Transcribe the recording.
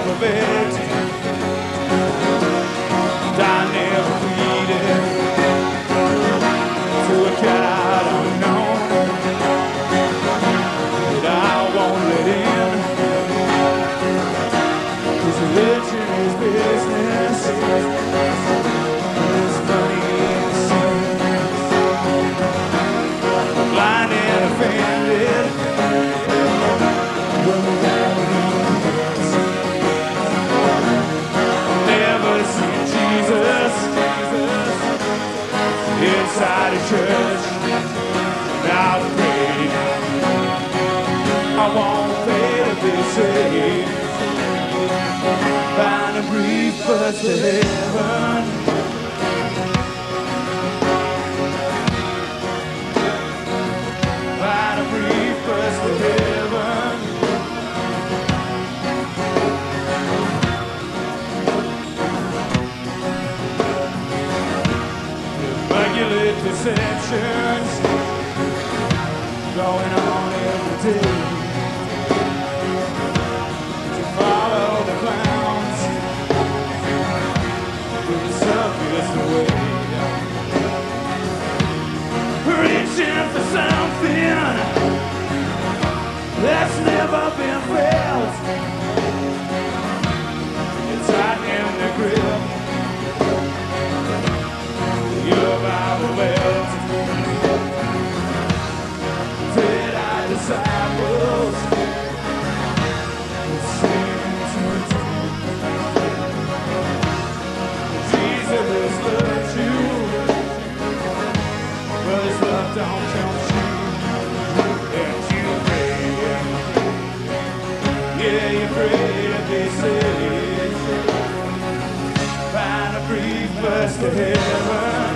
alphabet. I never pleaded to a God unknown that I won't let in. His religion is business. It's funny to see. Blind and offended. Never seen Jesus inside a church. Now pray I won't pay to be saved. Find a brief bus to heaven. Find a brief bus to heaven. Immaculate deceptions going on every day. To follow the clowns through the circus way. Reaching for something that's never been felt. It's tightening the grip. Your Bible belt. Dead-eyed disciples sing to Jesus loves you, but his love don't count you. And you pray, yeah, you pray to be saved. Find a brief bus to heaven.